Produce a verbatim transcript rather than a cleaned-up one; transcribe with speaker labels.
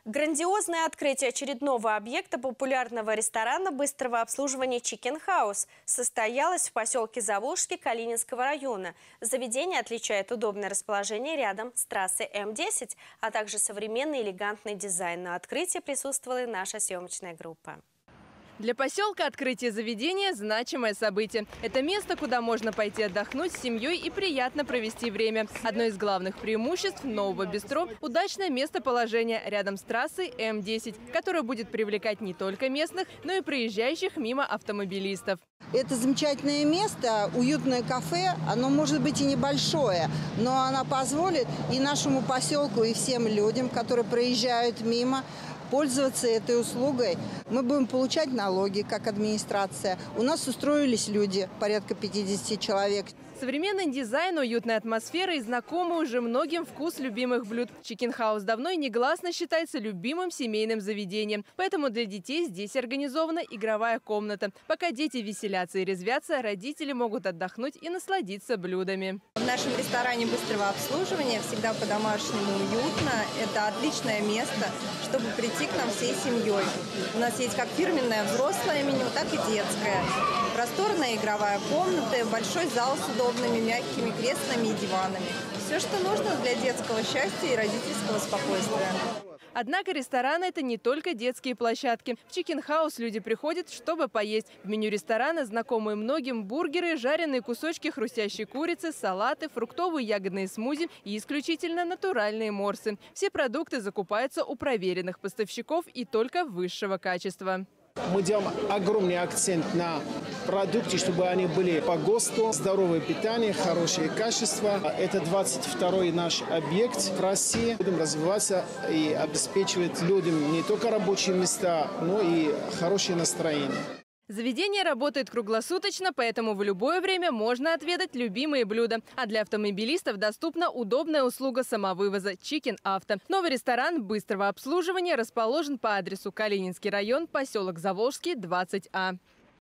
Speaker 1: Грандиозное открытие очередного объекта популярного ресторана быстрого обслуживания Chicken House состоялось в поселке Заволжский Калининского района. Заведение отличает удобное расположение рядом с трассой М десять, а также современный элегантный дизайн. На открытии присутствовала и наша съемочная группа.
Speaker 2: Для поселка открытие заведения – значимое событие. Это место, куда можно пойти отдохнуть с семьей и приятно провести время. Одно из главных преимуществ нового бистро – удачное местоположение рядом с трассой М десять, которое будет привлекать не только местных, но и проезжающих мимо автомобилистов.
Speaker 3: Это замечательное место, уютное кафе. Оно может быть и небольшое, но оно позволит и нашему поселку, и всем людям, которые проезжают мимо, пользоваться этой услугой. Мы будем получать налоги, как администрация. У нас устроились люди, порядка пятидесяти человек.
Speaker 2: Современный дизайн, уютная атмосфера и знакомый уже многим вкус любимых блюд. Chicken House давно и негласно считается любимым семейным заведением. Поэтому для детей здесь организована игровая комната. Пока дети веселятся и резвятся, родители могут отдохнуть и насладиться блюдами.
Speaker 4: В нашем ресторане быстрого обслуживания всегда по-домашнему уютно. Это отличное место, чтобы прийти к нам всей семьей. У нас есть как фирменное взрослое меню, так и детское. Просторная игровая комната, большой зал с удобными мягкими креслами и диванами. Все, что нужно для детского счастья и родительского спокойствия.
Speaker 2: Однако ресторан – это не только детские площадки. В Chicken House люди приходят, чтобы поесть. В меню ресторана знакомые многим бургеры, жареные кусочки хрустящей курицы, салаты, фруктовые ягодные смузи и исключительно натуральные морсы. Все продукты закупаются у проверенных поставщиков и только высшего качества.
Speaker 5: Мы делаем огромный акцент на продукты, чтобы они были по ГОСТу, здоровое питание, хорошее качество. Это двадцать второй наш объект в России. Будем развиваться и обеспечивать людям не только рабочие места, но и хорошее настроение.
Speaker 2: Заведение работает круглосуточно, поэтому в любое время можно отведать любимые блюда. А для автомобилистов доступна удобная услуга самовывоза Chicken Авто. Новый ресторан быстрого обслуживания расположен по адресу Калининский район, поселок Заволжский, двадцать А.